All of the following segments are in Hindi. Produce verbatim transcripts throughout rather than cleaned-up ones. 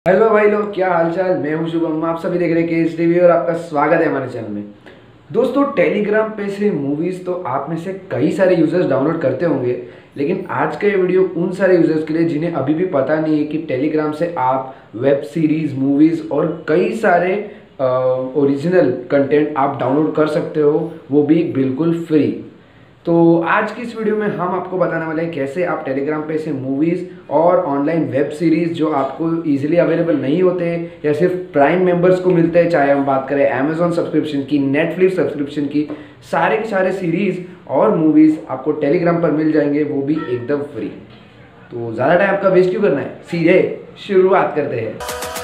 हेलो भाई लोग, क्या हालचाल। मैं हूं शुभम, आप सभी देख रहे हैं केस टीवी और आपका स्वागत है हमारे चैनल में। दोस्तों, टेलीग्राम पे से मूवीज़ तो आप में से कई सारे यूज़र्स डाउनलोड करते होंगे, लेकिन आज का ये वीडियो उन सारे यूज़र्स के लिए जिन्हें अभी भी पता नहीं है कि टेलीग्राम से आप वेब सीरीज़, मूवीज़ और कई सारे ओरिजिनल कंटेंट आप डाउनलोड कर सकते हो, वो भी बिल्कुल फ्री। तो आज की इस वीडियो में हम आपको बताने वाले हैं कैसे आप टेलीग्राम पे से मूवीज़ और ऑनलाइन वेब सीरीज़ जो आपको इजीली अवेलेबल नहीं होते या सिर्फ प्राइम मेंबर्स को मिलते हैं, चाहे हम बात करें अमेजॉन सब्सक्रिप्शन की, नेटफ्लिक्स सब्सक्रिप्शन की, सारे के सारे सीरीज़ और मूवीज़ आपको टेलीग्राम पर मिल जाएंगे, वो भी एकदम फ्री। तो ज़्यादा टाइम आपका वेस्ट क्यों करना है, सीधे शुरुआत करते हैं।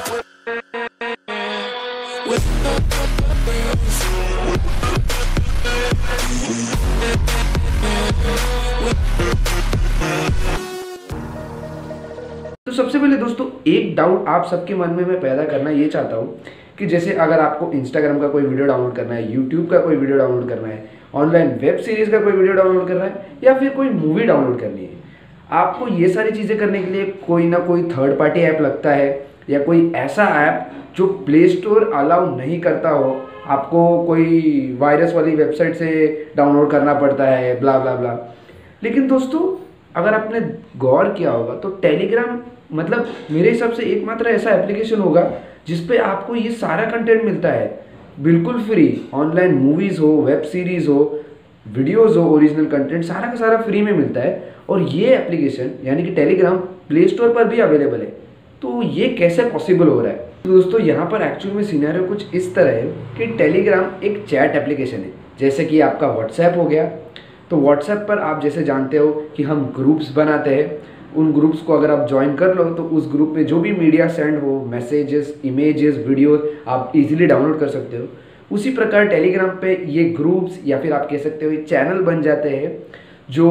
तो सबसे पहले दोस्तों, एक डाउट आप सबके मन में मैं पैदा करना ये चाहता हूँ कि जैसे अगर आपको इंस्टाग्राम का कोई वीडियो डाउनलोड करना है, यूट्यूब का कोई वीडियो डाउनलोड करना है, ऑनलाइन वेब सीरीज़ का कोई वीडियो डाउनलोड करना है या फिर कोई मूवी डाउनलोड करनी है, आपको ये सारी चीज़ें करने के लिए कोई ना कोई थर्ड पार्टी ऐप लगता है या कोई ऐसा ऐप जो प्ले स्टोर अलाउ नहीं करता हो, आपको कोई वायरस वाली वेबसाइट से डाउनलोड करना पड़ता है, ब्ला ब्ला ब्ला। लेकिन दोस्तों, अगर आपने गौर किया होगा तो टेलीग्राम मतलब मेरे हिसाब से एकमात्र ऐसा एप्लीकेशन होगा जिस पे आपको ये सारा कंटेंट मिलता है बिल्कुल फ्री। ऑनलाइन मूवीज़ हो, वेब सीरीज़ हो, वीडियोज़ हो, ओरिजिनल कंटेंट सारा का सारा फ्री में मिलता है। और ये एप्लीकेशन यानी कि टेलीग्राम प्ले स्टोर पर भी अवेलेबल है। तो ये कैसे पॉसिबल हो रहा है? तो दोस्तों, यहाँ पर एक्चुअल में सिनेरियो कुछ इस तरह है कि टेलीग्राम एक चैट एप्लीकेशन है, जैसे कि आपका व्हाट्सएप हो गया। तो व्हाट्सएप पर आप जैसे जानते हो कि हम ग्रुप्स बनाते हैं, उन ग्रुप्स को अगर आप ज्वाइन कर लो तो उस ग्रुप में जो भी मीडिया सेंड हो, मैसेजेस, इमेजेस, वीडियोस, आप इजीली डाउनलोड कर सकते हो। उसी प्रकार टेलीग्राम पे ये ग्रुप्स या फिर आप कह सकते हो ये चैनल बन जाते हैं जो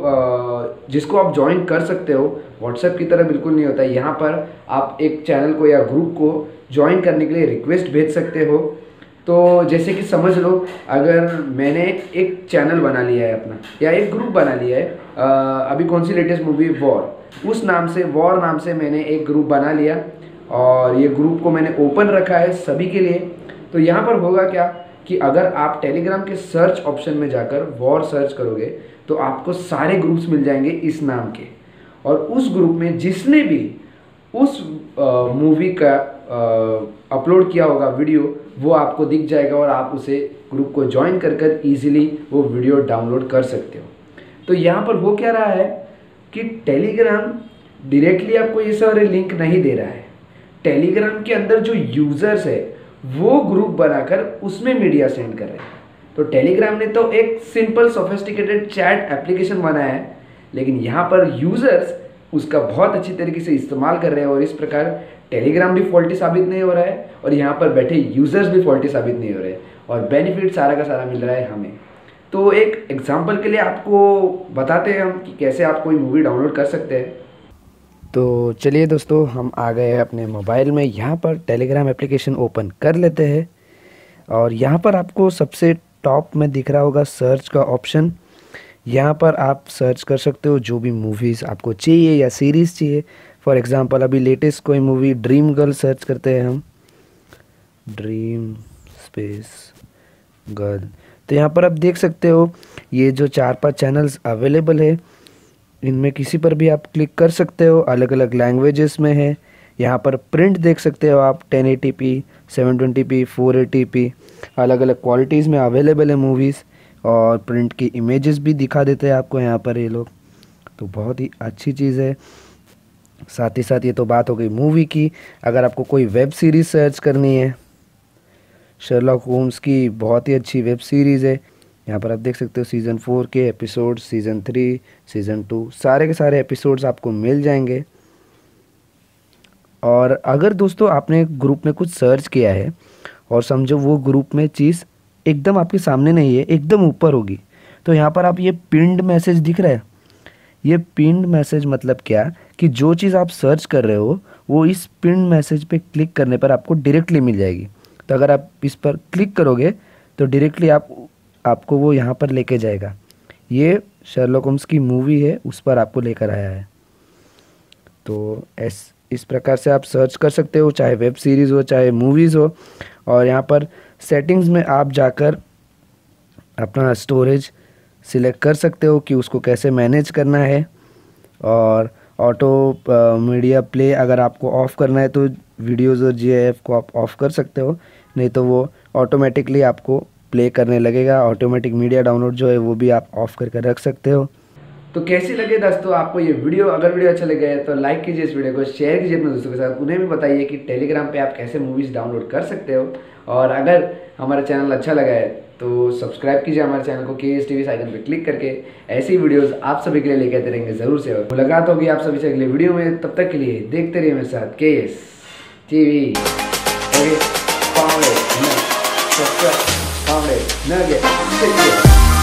जिसको आप ज्वाइन कर सकते हो। व्हाट्सएप की तरह बिल्कुल नहीं होता है। यहाँ पर आप एक चैनल को या ग्रुप को ज्वाइन करने के लिए रिक्वेस्ट भेज सकते हो। तो जैसे कि समझ लो, अगर मैंने एक चैनल बना लिया है अपना या एक ग्रुप बना लिया है, आ, अभी कौन सी लेटेस्ट मूवी, वॉर, उस नाम से, वॉर नाम से मैंने एक ग्रुप बना लिया और ये ग्रुप को मैंने ओपन रखा है सभी के लिए। तो यहाँ पर होगा क्या कि अगर आप टेलीग्राम के सर्च ऑप्शन में जाकर वॉर सर्च करोगे तो आपको सारे ग्रुप्स मिल जाएंगे इस नाम के, और उस ग्रुप में जिसने भी उस मूवी का अपलोड किया होगा वीडियो, वो आपको दिख जाएगा और आप उसे ग्रुप को ज्वाइन कर कर ईजिली वो वीडियो डाउनलोड कर सकते हो। तो यहाँ पर हो क्या रहा है कि टेलीग्राम डायरेक्टली आपको ये सारे लिंक नहीं दे रहा है। टेलीग्राम के अंदर जो यूज़र्स है वो ग्रुप बनाकर उसमें मीडिया सेंड कर रहे हैं। तो टेलीग्राम ने तो एक सिंपल सोफिस्टिकेटेड चैट एप्लीकेशन बनाया है, लेकिन यहाँ पर यूज़र्स उसका बहुत अच्छी तरीके से इस्तेमाल कर रहे हैं और इस प्रकार टेलीग्राम भी फॉल्टी साबित नहीं हो रहा है और यहाँ पर बैठे यूज़र्स भी फॉल्टी साबित नहीं हो रहे हैं और बेनिफिट सारा का सारा मिल रहा है हमें। तो एक एग्जांपल के लिए आपको बताते हैं हम कि कैसे आप कोई मूवी डाउनलोड कर सकते हैं। तो चलिए दोस्तों, हम आ गए हैं अपने मोबाइल में। यहाँ पर टेलीग्राम एप्लीकेशन ओपन कर लेते हैं और यहाँ पर आपको सबसे टॉप में दिख रहा होगा सर्च का ऑप्शन। यहाँ पर आप सर्च कर सकते हो जो भी मूवीज़ आपको चाहिए या सीरीज़ चाहिए। फॉर एग्ज़ाम्पल अभी लेटेस्ट कोई मूवी ड्रीम गर्ल सर्च करते हैं हम, ड्रीम स्पेस गर्ल। तो यहाँ पर आप देख सकते हो ये जो चार पांच चैनल्स अवेलेबल है, इनमें किसी पर भी आप क्लिक कर सकते हो। अलग अलग लैंग्वेजेस में है। यहाँ पर प्रिंट देख सकते हो आप, ten eighty p, seven twenty p, four eighty p, अलग अलग क्वालिटीज़ में अवेलेबल है मूवीज़, और प्रिंट की इमेजेस भी दिखा देते हैं आपको यहाँ पर ये लोग। तो बहुत ही अच्छी चीज़ है। साथ ही साथ ये तो बात हो गई मूवी की। अगर आपको कोई वेब सीरीज़ सर्च करनी है, शर्लॉक होम्स की बहुत ही अच्छी वेब सीरीज़ है। यहाँ पर आप देख सकते हो सीज़न फोर के episode, season three, season two, सारे के सारे एपिसोड्स आपको मिल जाएंगे। और अगर दोस्तों आपने ग्रुप में कुछ सर्च किया है और समझो वो ग्रुप में चीज़ एकदम आपके सामने नहीं है, एकदम ऊपर होगी, तो यहाँ पर आप ये पिन्ड मैसेज दिख रहा है, ये पिन्ड मैसेज मतलब क्या कि जो चीज़ आप सर्च कर रहे हो वो इस पिन्ड मैसेज पे क्लिक करने पर आपको डायरेक्टली मिल जाएगी। तो अगर आप इस पर क्लिक करोगे तो डायरेक्टली आप आपको वो यहाँ पर लेके जाएगा। ये शर्लॉक होम्स की मूवी है, उस पर आपको लेकर आया है। तो एस इस प्रकार से आप सर्च कर सकते हो, चाहे वेब सीरीज़ हो चाहे मूवीज़ हो। और यहाँ पर सेटिंग्स में आप जाकर अपना स्टोरेज सिलेक्ट कर सकते हो कि उसको कैसे मैनेज करना है। और ऑटो मीडिया प्ले अगर आपको ऑफ़ करना है तो वीडियोज़ और जी आई एफ को आप ऑफ़ कर सकते हो, नहीं तो वो ऑटोमेटिकली आपको प्ले करने लगेगा। ऑटोमेटिक मीडिया डाउनलोड जो है वो भी आप ऑफ़ करके रख सकते हो। तो कैसी लगे दोस्तों आपको ये वीडियो? अगर वीडियो अच्छा लगे तो लाइक कीजिए इस वीडियो को, शेयर कीजिए अपने दोस्तों के साथ। उन्हें भी बताइए कि टेलीग्राम पे आप कैसे मूवीज़ डाउनलोड कर सकते हो। और अगर हमारा चैनल अच्छा लगा है तो सब्सक्राइब कीजिए हमारे चैनल को K S T V icon पे क्लिक करके। ऐसी वीडियोस आप सभी के लिए लेके आते रहेंगे ज़रूर से। और मुलाकात होगी आप सभी से अगले वीडियो में, तब तक के लिए देखते रहिए मेरे साथ K S T V. Founded, subscribe, founded,